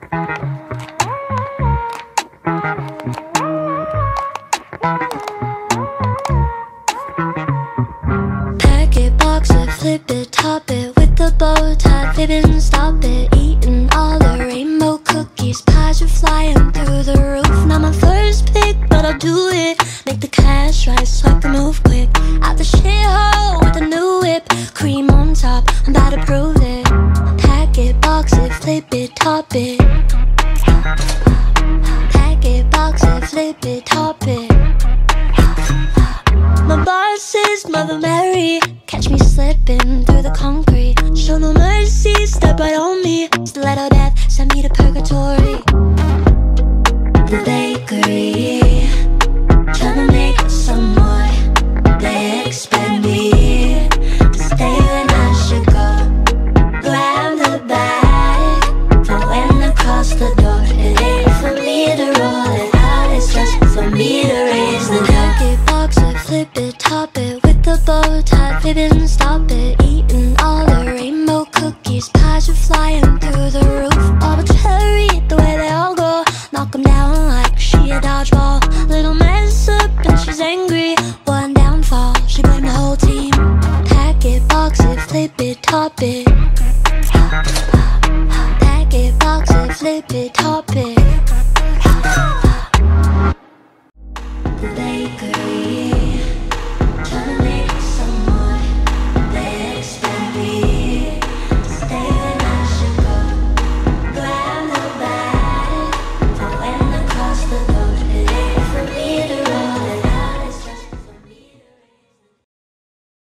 Pack it, box it, flip it, top it with the bow tie, fibbing, stop it. Eating all the rainbow cookies, pies are flying through the roof. Not my first pick, but I'll do it. Make the cash right so I can move quick. Out the shithole with a new whip, cream on top, I'm about to prove it. Pack it, box it, flip it, top it. Pack it, box it, flip it, top it. My boss is Mother Mary, catch me slipping through the concrete. Show no mercy, step right on me. Stiletto death, send me to purgatory. The bakery, tryna make some more. They expect me to stay when I should go. Grab the bag for when I cross the door. It ain't for me to roll it out, it's just for me to raise the deck. It, box it, flip it, top it with the bow tie, fibbing, stop it. Eating all the rainbow cookies, pies are flying through the roof. All the cherry, the way they all go, knock 'em down like she a dodgeball. Little mess up and she's angry, one downfall, she blamed the whole team. Pack it, box it, flip it, top it. Pack it, box it, flip it, top it.